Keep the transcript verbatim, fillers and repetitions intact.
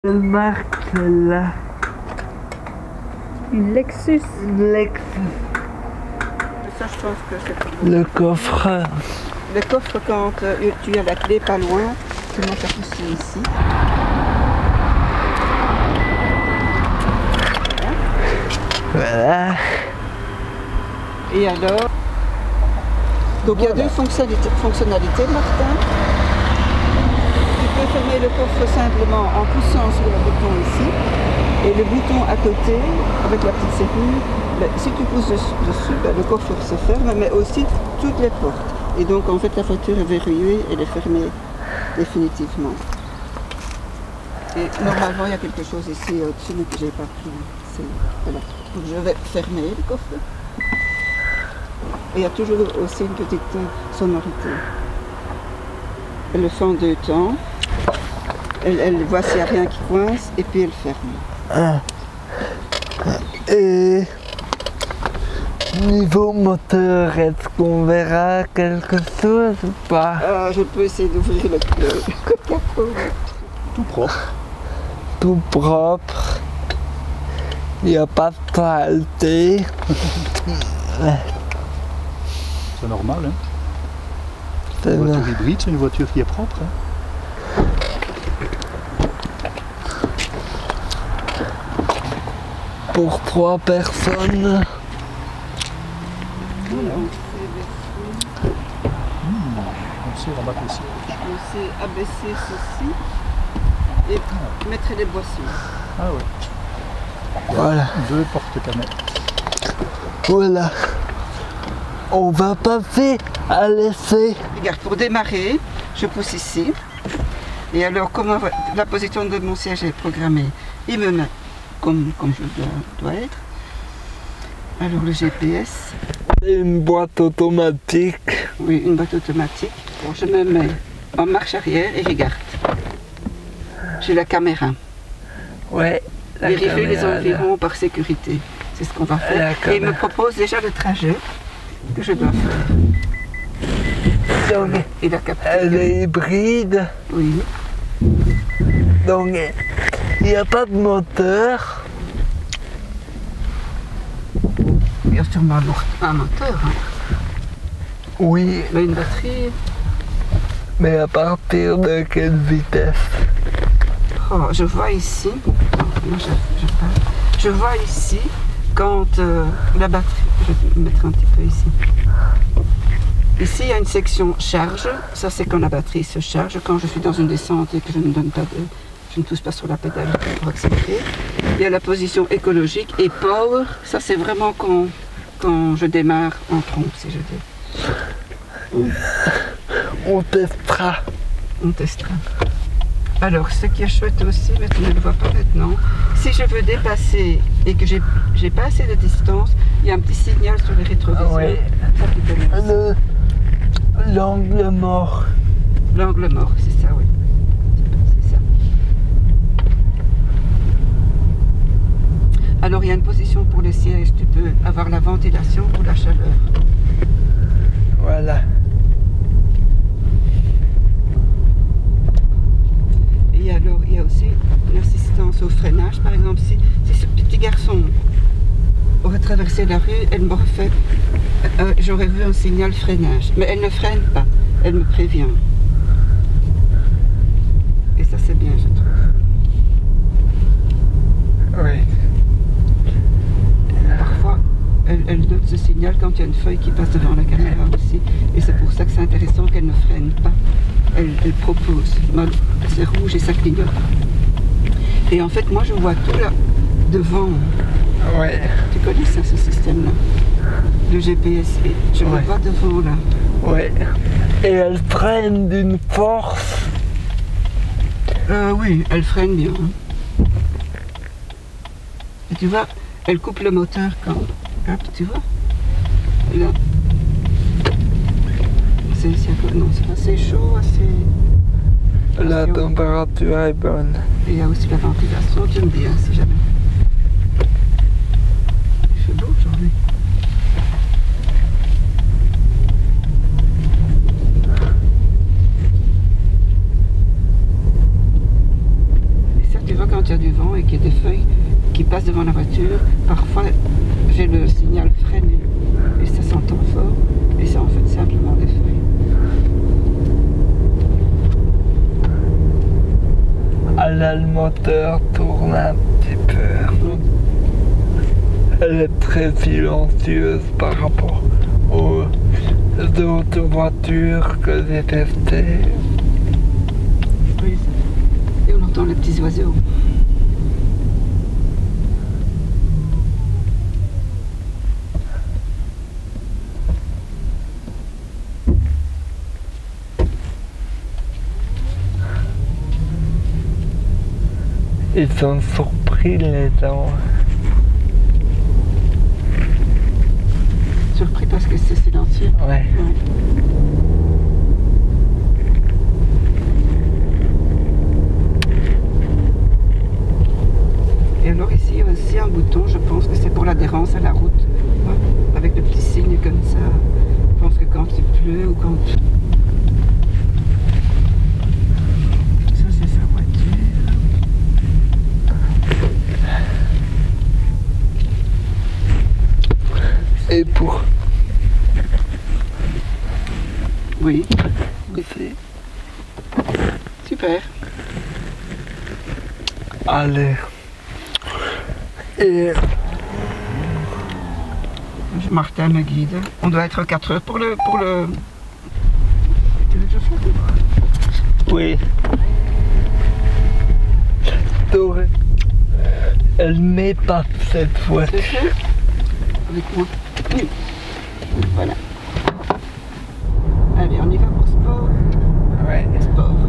Quelle marque celle-là? Une Lexus. Une Lexus. Ça, je pense que c'est... Le coffre. Le coffre, quand euh, tu as la clé pas loin, tu montes à pousser ici. Voilà. Et alors... Donc il y a deux fonctionnalités, fonctionnalités, Martin. Tu peux fermer le coffre simplement en poussant sur le bouton ici. Et le bouton à côté, avec la petite serrure, ben, si tu pousses dessus, dessus ben, le coffre se ferme, mais aussi toutes les portes. Et donc en fait la voiture est verrouillée, elle est fermée définitivement. Et normalement il y a quelque chose ici au-dessus, mais que je n'ai pas pris. Voilà. Donc je vais fermer le coffre. Et il y a toujours aussi une petite sonorité. Elle le fait en deux temps. Elle, elle voit s'il n'y a rien qui coince et puis elle ferme. Ah. Et niveau moteur, est-ce qu'on verra quelque chose ou pas? Euh, je peux essayer d'ouvrir le, le, le capot. Tout propre. Tout propre. Il n'y a pas de saleté. C'est normal, hein. C'est Une voiture vrai. hybride, c'est une voiture qui est propre. Hein. Pour trois personnes. Voilà. On sait rabattre les sièges. On sait abaisser ceci et mettre les boissons. Ah ouais. Voilà. Deux porte-canettes. Voilà. On va passer à l'essai. Regarde, pour démarrer, je pousse ici. Et alors, comment la position de mon siège est programmée? Il me met comme, comme je dois, dois être. Alors le G P S. Une boîte automatique. Oui, une boîte automatique. Bon, je me mets en marche arrière et regarde. J'ai la caméra. Ouais. la Vérifier les caméra, là. environs par sécurité. C'est ce qu'on va faire. La Et il caméra. me propose déjà le trajet que je dois faire. Donc, Et la capture. elle est hybride. Oui. Donc, il n'y a pas de moteur. Il y a sûrement un moteur. Hein. Oui, Mais une batterie. mais à partir de quelle vitesse? Oh, je vois ici. Oh, moi, je, je, parle. Je vois ici quand euh, la batterie. Je vais me mettre un petit peu ici. Ici, il y a une section charge. Ça, c'est quand la batterie se charge. Quand je suis dans une descente et que je ne donne pas de, je ne pousse pas sur la pédale pour accélérer. Il y a la position écologique et power. Ça, c'est vraiment quand, quand je démarre en trompe, si je dis. On testera. On testera. Alors, ce qui est chouette aussi, mais tu ne le vois pas maintenant, si je veux dépasser et que j'ai j'ai pas assez de distance, il y a un petit signal sur les rétroviseurs. Ah ouais. Ça, tu peux le- Le- L'angle mort. L'angle mort, c'est ça, oui. C'est ça. Alors, il y a une position pour les sièges. Tu peux avoir la ventilation ou la chaleur. Voilà. Et alors, il y a aussi une assistance au freinage. Par exemple, si, si ce petit garçon aurait traversé la rue, elle m'aurait fait... euh, j'aurais vu un signal freinage. Mais elle ne freine pas. Elle me prévient. Et ça, c'est bien, je trouve. Oui. Parfois, elle, elle donne ce signal quand il y a une feuille qui passe devant la caméra aussi. Et c'est pour ça que c'est intéressant qu'elle ne freine pas. Elle, elle propose. C'est rouge et ça clignote. Et en fait, moi, je vois tout là, devant. Ouais. Tu connais ça, ce système-là? Le G P S. Et je Ouais. le vois devant, là. Ouais. Et elle freine d'une force. Euh, oui, elle freine bien. hein. Et tu vois, elle coupe le moteur quand... Hop, tu vois? Là. C'est c'est un peu- non, c'est assez chaud, assez... La assez haut. température est bonne. Et il y a aussi la ventilation, tu me dis, hein, si jamais. Il fait beau aujourd'hui. Et ça, tu vois, quand quand il y a du vent et qu'il y a des feuilles qui passent devant la voiture, parfois j'ai le signal freiné et ça s'entend fort et c'est en fait simplement des feuilles. Ah là, le moteur tourne un petit peu. Oui. Elle est très silencieuse par rapport aux autres voitures que j'ai testées. Oui. Et on entend les petits oiseaux. Ils sont surpris les gens. Surpris parce que c'est silencieux. Ouais. Ouais. Et alors ici il y a aussi un bouton, je pense que c'est pour l'adhérence à la route. Ouais. Avec le petit signe comme ça. Je pense que quand il pleut ou quand... Ça c'est sa voiture. Et pour Oui, aussi. super. Allez. Et Martin me guide. On doit être quatre heures pour le... Pour le... Tu veux que je fasse? oui. Doré. Elle m'épate cette fois. C'est sûr? Avec moi. Oui. Voilà. Allez, on y va pour sport. Ouais. Sport.